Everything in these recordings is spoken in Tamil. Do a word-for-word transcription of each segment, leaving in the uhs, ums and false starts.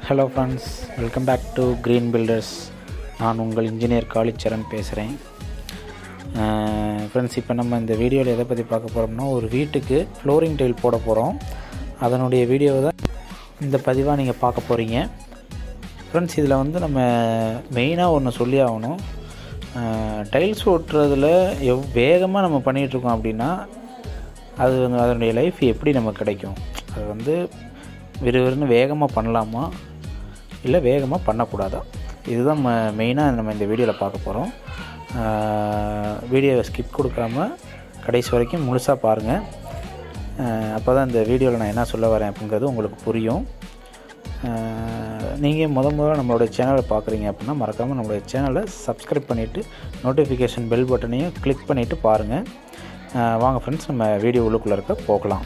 Hello friends, welcome back to Green Builders. நான் உங்கள் இன்ஜினியர் காளிச்சரண் பேசுகிறேன். ஃப்ரெண்ட்ஸ், இப்போ நம்ம இந்த வீடியோவில் எதை பற்றி பார்க்க போகிறோம்னா, ஒரு வீட்டுக்கு ஃப்ளோரிங் டைல் போட போகிறோம். அதனுடைய வீடியோவை தான் இந்த பதிவாக நீங்கள் பார்க்க போகிறீங்க. ஃப்ரெண்ட்ஸ், இதில் வந்து நம்ம மெயினாக ஒன்று சொல்லி ஆகணும். டைல்ஸ் ஓட்டுறதுல எவ் வேகமாக நம்ம பண்ணிகிட்ருக்கோம் அப்படின்னா அது வந்து அதனுடைய லைஃப் எப்படி நமக்கு கிடைக்கும்? அது வந்து விறுவிறுன்னு வேகமாக பண்ணலாமா இல்லை வேகமாக பண்ணக்கூடாதா? இதுதான் நம்ம மெயினாக நம்ம இந்த வீடியோவில் பார்க்க போகிறோம். வீடியோவை ஸ்கிப் கொடுக்காம கடைசி வரைக்கும் முழுசாக பாருங்கள். அப்போ தான் இந்த வீடியோவில் நான் என்ன சொல்ல வரேன் அப்படிங்கிறது உங்களுக்கு புரியும். நீங்கள் முத முதல்ல நம்மளோட சேனலை பார்க்குறீங்க அப்படின்னா மறக்காமல் நம்மளுடைய சேனலை சப்ஸ்கிரைப் பண்ணிவிட்டு நோட்டிஃபிகேஷன் பெல் பட்டனையும் கிளிக் பண்ணிவிட்டு பாருங்கள். வாங்க ஃப்ரெண்ட்ஸ், நம்ம வீடியோ உள்ளுக்குள்ளே இருக்க போகலாம்.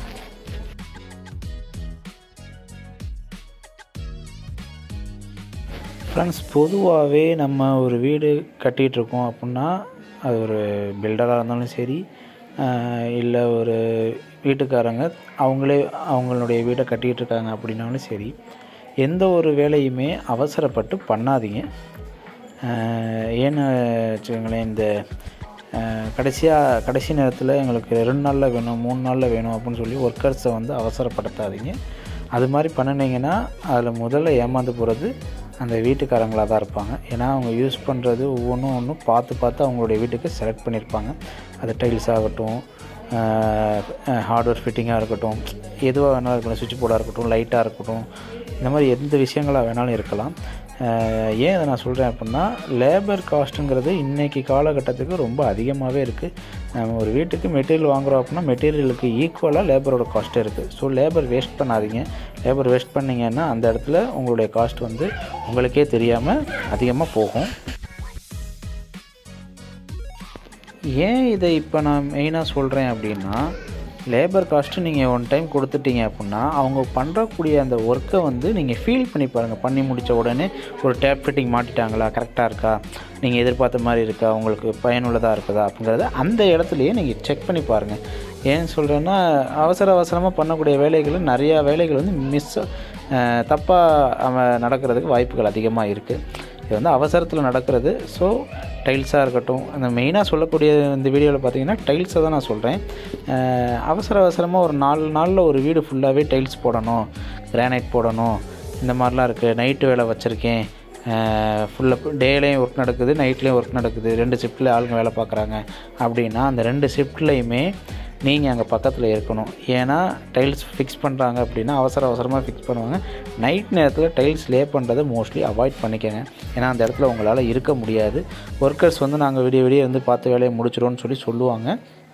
ஃப்ரெண்ட்ஸ், பொதுவாகவே நம்ம ஒரு வீடு கட்டிகிட்ருக்கோம் அப்படின்னா அது ஒரு பில்டராக இருந்தாலும் சரி, இல்லை ஒரு வீட்டுக்காரங்க அவங்களே அவங்களுடைய வீடை கட்டிகிட்ருக்காங்க அப்படின்னாலும் சரி, எந்த ஒரு வேலையுமே அவசரப்பட்டு பண்ணாதீங்க. ஏன்னு வச்சுக்கோங்களேன், இந்த கடைசியாக கடைசி நேரத்தில் எங்களுக்கு ரெண்டு நாளில் வேணும் மூணு நாளில் வேணும் அப்படின்னு சொல்லி ஒர்க்கர்ஸை வந்து அவசரப்படுத்தாதீங்க. அது மாதிரி பண்ணினீங்கன்னா அதில் முதல்ல ஏமாந்து போகிறது அந்த வீட்டுக்காரங்களாக தான் இருப்பாங்க. ஏன்னா அவங்க யூஸ் பண்ணுறது ஒவ்வொன்றும் ஒன்றும் பார்த்து பார்த்து அவங்களுடைய வீட்டுக்கு செலக்ட் பண்ணியிருப்பாங்க. அது டைல்ஸ் ஆகட்டும், ஹார்ட்வேர் ஃபிட்டிங்காக இருக்கட்டும், எதுவாக வேணாலும் இருக்கட்டும், சுவிட்ச் போர்டாக இருக்கட்டும், லைட்டாக இருக்கட்டும், இந்த மாதிரி எந்த விஷயங்களாக வேணாலும் இருக்கலாம். ஏன் அதை நான் சொல்கிறேன் அப்படின்னா, லேபர் காஸ்ட்டுங்கிறது இன்றைக்கி காலகட்டத்துக்கு ரொம்ப அதிகமாகவே இருக்குது. நம்ம ஒரு வீட்டுக்கு மெட்டீரியல் வாங்குகிறோம் அப்படின்னா மெட்டீரியலுக்கு ஈக்குவலாக லேபரோட காஸ்ட்டு இருக்குது. ஸோ லேபர் வேஸ்ட் பண்ணாதீங்க. லேபர் வேஸ்ட் பண்ணிங்கன்னா அந்த இடத்துல உங்களுடைய காஸ்ட் வந்து உங்களுக்கே தெரியாமல் அதிகமாக போகும். ஏன் இதை இப்போ நான் மெயினாக சொல்கிறேன் அப்படின்னா, லேபர் காஸ்ட்டு நீங்கள் ஒன் டைம் கொடுத்துட்டீங்க அப்படின்னா அவங்க பண்ணுறக்கூடிய அந்த ஒர்க்கை வந்து நீங்கள் ஃபீல் பண்ணி பாருங்கள். பண்ணி முடித்த உடனே ஒரு டேப் ஃபிட்டிங் மாட்டிட்டாங்களா, கரெக்டாக இருக்கா, நீங்கள் எதிர்பார்த்த மாதிரி இருக்கா, உங்களுக்கு பயனுள்ளதாக இருக்குதா அப்படிங்கிறத அந்த இடத்துலையே நீங்கள் செக் பண்ணி பாருங்கள். ஏன்னு சொல்கிறேன்னா, அவசர அவசரமாக பண்ணக்கூடிய வேலைகள் நிறையா வேலைகள் வந்து மிஸ் தப்பாக நடக்கிறதுக்கு வாய்ப்புகள் அதிகமாக இருக்குது. இது வந்து அவசரத்தில் நடக்கிறது. ஸோ டைல்ஸாக இருக்கட்டும், அந்த மெயினாக சொல்லக்கூடிய இந்த வீடியோவில் பார்த்தீங்கன்னா டைல்ஸை தான் நான் சொல்கிறேன். அவசர அவசரமாக ஒரு நாலு நாளில் ஒரு வீடு ஃபுல்லாகவே டைல்ஸ் போடணும், கிரானைட் போடணும், இந்த மாதிரிலாம் இருக்குது. நைட்டு வேலை வச்சுருக்கேன், ஃபுல்லாக டேலையும் ஒர்க் நடக்குது, நைட்லேயும் ஒர்க் நடக்குது, ரெண்டு ஷிஃப்ட்டில் ஆளுங்க வேலை பார்க்குறாங்க அப்படின்னா அந்த ரெண்டு ஷிஃப்ட்லேயுமே நீங்கள் அங்கே பக்கத்தில் இருக்கணும். ஏன்னா டைல்ஸ் ஃபிக்ஸ் பண்ணுறாங்க அப்படின்னா அவசர அவசரமாக ஃபிக்ஸ் பண்ணுவாங்க. நைட் நேரத்தில் டைல்ஸ் லே பண்ணுறதை மோஸ்ட்லி அவாய்ட் பண்ணிக்கோங்க. ஏன்னா அந்த இடத்துல உங்களால் இருக்க முடியாது. ஒர்க்கர்ஸ் வந்து நாங்கள் விடிய விடிய வந்து பார்த்து வேலையை முடிச்சிடும்னு சொல்லி சொல்லுவாங்க.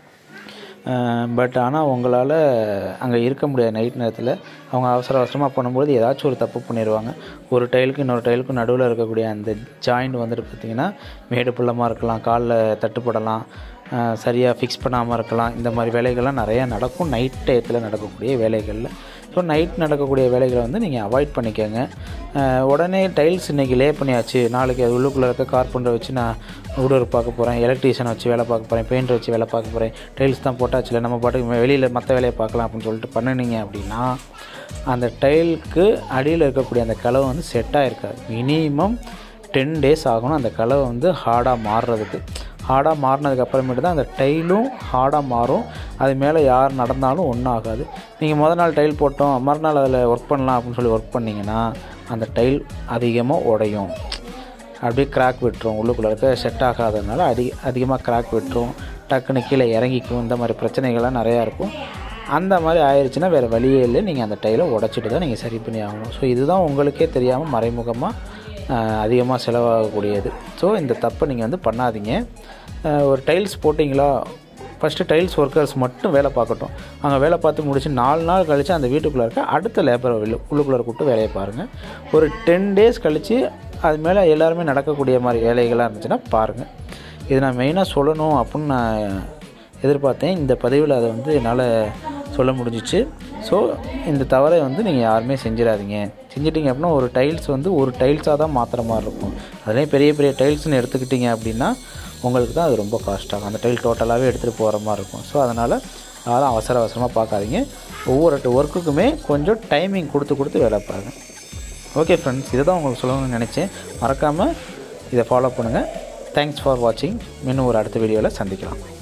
பட் ஆனால் உங்களால் அங்கே இருக்க முடியாது. நைட் நேரத்தில் அவங்க அவசர அவசரமாக பண்ணும்போது ஏதாச்சும் ஒரு தப்பு பண்ணிடுவாங்க. ஒரு டைலுக்கு இன்னொரு டைலுக்கு நடுவில் இருக்கக்கூடிய அந்த ஜாயிண்ட் வந்துட்டு பார்த்திங்கன்னா மேடு பள்ளமாக இருக்கலாம், காலில் தட்டுப்படலாம், சரியாக ஃபிக்ஸ் பண்ணாமல் இருக்கலாம். இந்த மாதிரி வேலைகள்லாம் நிறையா நடக்கும் நைட் டயத்தில் நடக்கக்கூடிய வேலைகளில். ஸோ நைட் நடக்கக்கூடிய வேலைகளை வந்து நீங்கள் அவாய்ட் பண்ணிக்கோங்க. உடனே டைல்ஸ் இன்றைக்கி லே பண்ணியாச்சு, நாளைக்கு அது உள்ளுக்குள்ளே இருக்க கார்பெண்டரை வச்சு நான் ஊடர் பார்க்க போகிறேன், எலக்ட்ரீஷியனை வச்சு வேலை பார்க்க போகிறேன், பெயிண்டர் வச்சு வேலை பார்க்க போகிறேன், டைல்ஸ் தான் போட்டாச்சு இல்லை நம்ம பாட்டுக்கு வெளியில் மற்ற வேலையை பார்க்கலாம் அப்படின்னு சொல்லிட்டு பண்ணினீங்க அப்படின்னா அந்த டைலுக்கு அடியில் இருக்கக்கூடிய அந்த கலவை வந்து செட்டாக இருக்காது. மினிமம் டென் டேஸ் ஆகணும் அந்த கலவை வந்து ஹார்டாக மாறுறதுக்கு. ஹார்டாக மாறினதுக்கு அப்புறமேட்டு தான் அந்த டைலும் ஹார்டாக மாறும். அது மேலே யார் நடந்தாலும் ஒன்றும் ஆகாது. நீங்கள் முதல் நாள் டைல் போட்டோம், மறுநாள் அதில் ஒர்க் பண்ணலாம் அப்படின்னு சொல்லி ஒர்க் பண்ணிங்கன்னா அந்த டைல் அதிகமாக உடையும், அப்படியே கிராக் விட்டுரும். உள்ளுக்குள்ளே இருக்க செட் ஆகாததுனால அதிக அதிகமாக கிராக் விட்டுரும், டக்குன்னு கீழே இறங்கிக்கும். இந்த மாதிரி பிரச்சனைகள்லாம் நிறையா இருக்கும். அந்த மாதிரி ஆயிடுச்சுன்னா வேறு வழியே இல்லை, நீங்கள் அந்த டைலை உடச்சிட்டு தான் நீங்கள் சரி பண்ணி ஆகணும். ஸோ இதுதான் உங்களுக்கே தெரியாமல் மறைமுகமாக அதிகமாக செலவாகக்கூடியது. ஸோ இந்த தப்பை நீங்கள் வந்து பண்ணாதீங்க. ஒரு டைல்ஸ் போட்டிங்களா, ஃபஸ்ட்டு டைல்ஸ் ஒர்க்கர்ஸ் மட்டும் வேலை பார்க்கட்டும். அங்கே வேலை பார்த்து முடிச்சு நாலு நாள் கழித்து அந்த வீட்டுக்குள்ளே இருக்க அடுத்த லேபரை வெளி உள்ளுக்குள்ளே கூப்பிட்டு வேலையை பாருங்கள். ஒரு டென் டேஸ் கழித்து அது மேலே எல்லாருமே நடக்கக்கூடிய மாதிரி வேலைகளாக இருந்துச்சுன்னா பாருங்கள். இது நான் மெயினாக சொல்லணும் அப்படின்னு நான் எதிர்பார்த்தேன். இந்த பதிவில் அதை வந்து என்னால் சொல்ல முடிஞ்சிச்சு. ஸோ இந்த தவறை வந்து நீங்கள் யாருமே செஞ்சிடாதீங்க. செஞ்சிட்டிங்க அப்படின்னா ஒரு டைல்ஸ் வந்து ஒரு டைல்ஸாக தான் மாற்றுற மாதிரி இருக்கும். அதுலேயும் பெரிய பெரிய டைல்ஸ்னு எடுத்துக்கிட்டிங்க அப்படின்னா உங்களுக்கு தான் அது ரொம்ப காஸ்ட் ஆகும். அந்த டைல் டோட்டலாகவே எடுத்துகிட்டு போகிற மாதிரி இருக்கும். ஸோ அதனால் அதெல்லாம் அவசர அவசரமாக பார்க்காதீங்க. ஒவ்வொரு ஒர்க்குக்குமே கொஞ்சம் டைமிங் கொடுத்து கொடுத்து வேலை பாருங்கள். ஓகே ஃப்ரெண்ட்ஸ், இதை தான் உங்களுக்கு சொல்லணும்னு நினச்சேன். மறக்காமல் இதை ஃபாலோ பண்ணுங்கள். தேங்க்ஸ் ஃபார் வாட்சிங். இன்னும் ஒரு அடுத்த வீடியோவில் சந்திக்கலாம்.